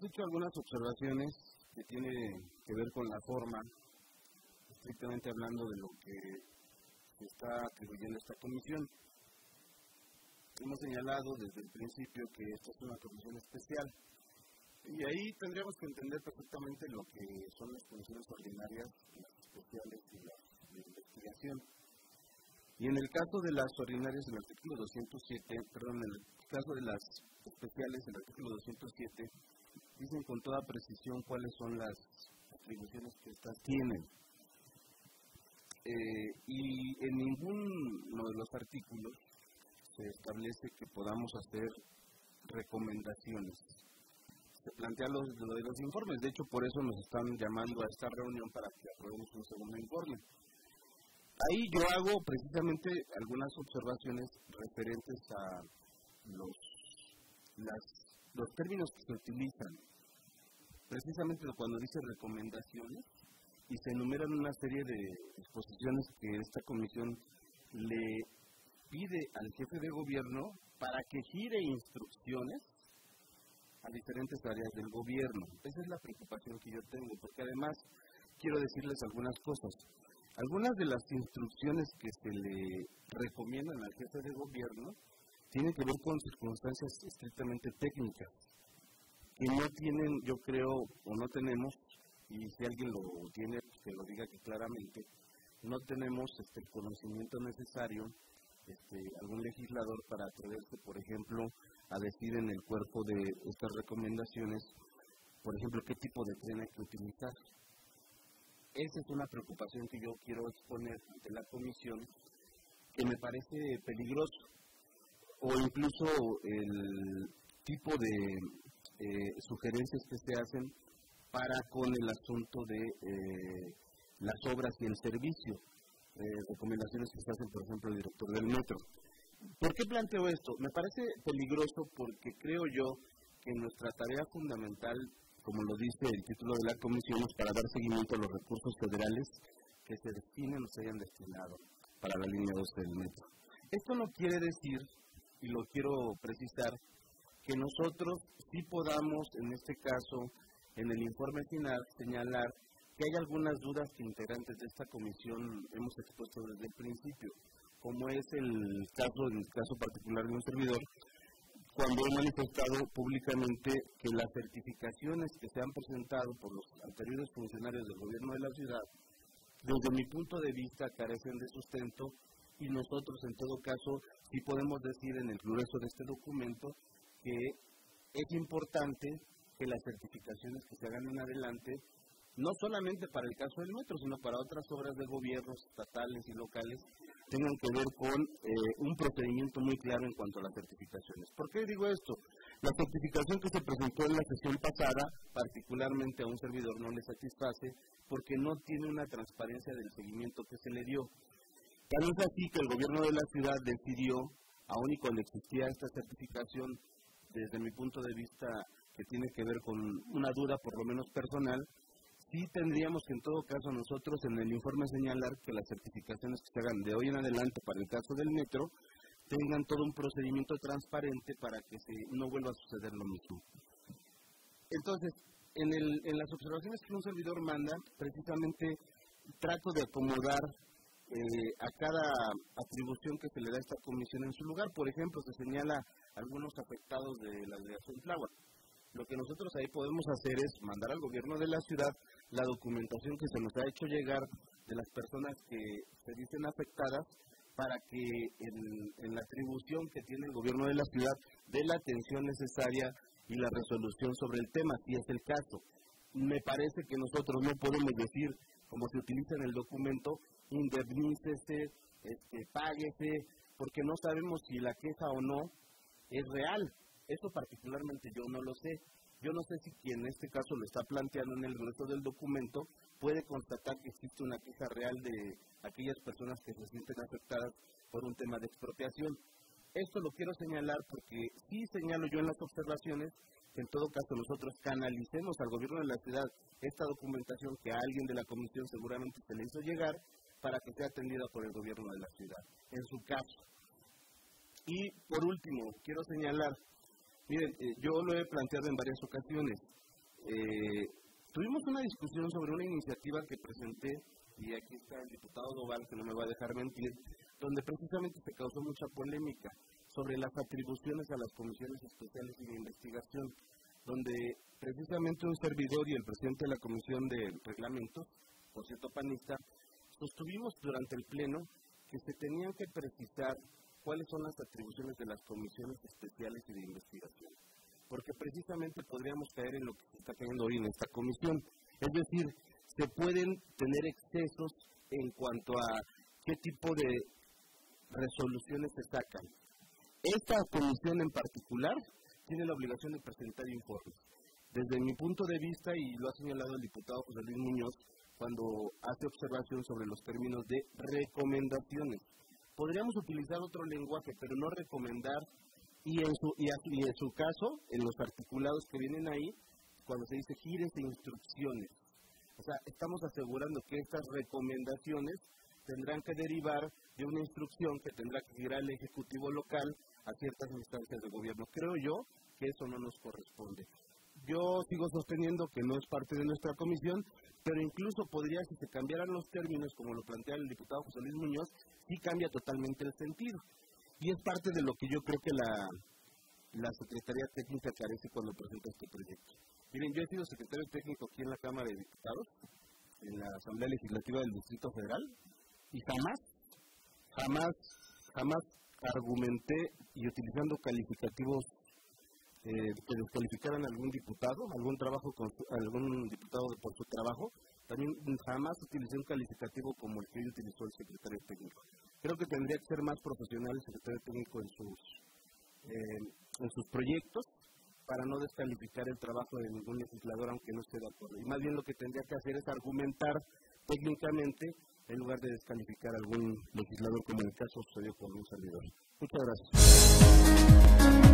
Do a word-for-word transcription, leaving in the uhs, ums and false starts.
hecho algunas observaciones que tienen que ver con la forma, estrictamente hablando de lo que se está atribuyendo a esta comisión. Hemos señalado desde el principio que esta es una comisión especial y ahí tendríamos que entender perfectamente lo que son las comisiones ordinarias, las especiales y las de investigación. Y en el caso de las ordinarias, el artículo doscientos siete, perdón, en el caso de las especiales, el artículo doscientos siete, dicen con toda precisión cuáles son las atribuciones que estas tienen. Eh, y en ninguno de los artículos se establece que podamos hacer recomendaciones. Se plantea lo, lo de los informes, de hecho por eso nos están llamando a esta reunión para que aprobemos un segundo informe. Ahí yo hago precisamente algunas observaciones referentes a los, las, los términos que se utilizan. Precisamente cuando dice recomendaciones y se enumeran una serie de exposiciones que esta comisión le pide al jefe de gobierno para que gire instrucciones a diferentes áreas del gobierno. Esa es la preocupación que yo tengo, porque además quiero decirles algunas cosas. Algunas de las instrucciones que se le recomiendan al jefe de gobierno tienen que ver con circunstancias estrictamente técnicas, que no tienen, yo creo, o no tenemos, y si alguien lo tiene, pues que lo diga que claramente, no tenemos este, el conocimiento necesario, este, algún legislador para atreverse, por ejemplo, a decir en el cuerpo de estas recomendaciones, por ejemplo, qué tipo de tren hay que utilizar. Esa es una preocupación que yo quiero exponer ante la comisión, que me parece peligroso, o incluso el tipo de eh, sugerencias que se hacen para con el asunto de eh, las obras y el servicio, eh, recomendaciones que se hacen, por ejemplo, el director del metro. ¿Por qué planteo esto? Me parece peligroso porque creo yo que nuestra tarea fundamental, como lo dice el título de la comisión, es para dar seguimiento a los recursos federales que se destinen o se hayan destinado para la línea doce del metro. Esto no quiere decir, y lo quiero precisar, que nosotros sí podamos, en este caso, en el informe final, señalar que hay algunas dudas que integrantes de esta comisión hemos expuesto desde el principio, como es el caso, en el caso particular de un servidor, cuando he manifestado públicamente que las certificaciones que se han presentado por los anteriores funcionarios del gobierno de la ciudad, desde mi punto de vista, carecen de sustento, y nosotros, en todo caso, sí podemos decir en el grueso de este documento que es importante que las certificaciones que se hagan en adelante, no solamente para el caso del metro, sino para otras obras de gobiernos estatales y locales, tengan que ver con eh, un procedimiento muy claro en cuanto a las certificaciones. ¿Por qué digo esto? La certificación que se presentó en la sesión pasada, particularmente a un servidor, no le satisface porque no tiene una transparencia del seguimiento que se le dio. Tal es así que el gobierno de la ciudad decidió, aun y cuando existía esta certificación, desde mi punto de vista, que tiene que ver con una duda por lo menos personal, sí tendríamos que en todo caso nosotros en el informe señalar que las certificaciones que se hagan de hoy en adelante para el caso del metro tengan todo un procedimiento transparente para que se, no vuelva a suceder lo mismo. Entonces, en, el, en las observaciones que un servidor manda, precisamente trato de acomodar eh, a cada atribución que se le da a esta comisión en su lugar. Por ejemplo, se señala algunos afectados de la delegación Tláhuac. Lo que nosotros ahí podemos hacer es mandar al gobierno de la ciudad la documentación que se nos ha hecho llegar de las personas que se dicen afectadas para que en, en la atribución que tiene el gobierno de la ciudad dé la atención necesaria y la resolución sobre el tema, si es el caso. Me parece que nosotros no podemos decir, como se utiliza en el documento, indemnícese, este, páguese, porque no sabemos si la queja o no es real. Eso particularmente yo no lo sé. Yo no sé si quien en este caso lo está planteando en el grueso del documento puede constatar que existe una queja real de aquellas personas que se sienten afectadas por un tema de expropiación. Esto lo quiero señalar porque sí señalo yo en las observaciones que en todo caso nosotros canalicemos al gobierno de la ciudad esta documentación que a alguien de la comisión seguramente se le hizo llegar para que sea atendida por el gobierno de la ciudad, en su caso. Y por último, quiero señalar, miren, eh, yo lo he planteado en varias ocasiones, eh, tuvimos una discusión sobre una iniciativa que presenté, y aquí está el diputado Doval, que no me va a dejar mentir, donde precisamente se causó mucha polémica sobre las atribuciones a las comisiones especiales de investigación, donde precisamente un servidor y el presidente de la Comisión de Reglamentos, por cierto panista, sostuvimos durante el Pleno que se tenían que precisar cuáles son las atribuciones de las comisiones especiales y de investigación, porque precisamente podríamos caer en lo que se está cayendo hoy en esta comisión, es decir, se pueden tener excesos en cuanto a qué tipo de resoluciones se sacan. Esta comisión en particular tiene la obligación de presentar informes. Desde mi punto de vista, y lo ha señalado el diputado José Luis Muñoz, cuando hace observación sobre los términos de recomendaciones. Podríamos utilizar otro lenguaje, pero no recomendar, y en su, y, así, y en su caso, en los articulados que vienen ahí, cuando se dice gires e instrucciones. O sea, estamos asegurando que estas recomendaciones tendrán que derivar de una instrucción que tendrá que girar el Ejecutivo local a ciertas instancias de gobierno. Creo yo que eso no nos corresponde. Yo sigo sosteniendo que no es parte de nuestra comisión, pero incluso podría, si se cambiaran los términos, como lo plantea el diputado José Luis Muñoz, sí cambia totalmente el sentido. Y es parte de lo que yo creo que la, la Secretaría Técnica carece cuando presenta este proyecto. Miren, yo he sido secretario técnico aquí en la Cámara de Diputados, en la Asamblea Legislativa del Distrito Federal, y jamás, jamás, jamás argumenté y utilizando calificativos eh, que descalificaran a algún diputado, algún trabajo con su, algún diputado por su trabajo, también jamás utilicé un calificativo como el que hoy utilizó el secretario técnico. Creo que tendría que ser más profesional el secretario técnico en sus, eh, en sus proyectos, para no descalificar el trabajo de ningún legislador, aunque no esté de acuerdo. Y más bien lo que tendría que hacer es argumentar técnicamente en lugar de descalificar a algún legislador, como en el caso sucedió con un servidor. Muchas gracias.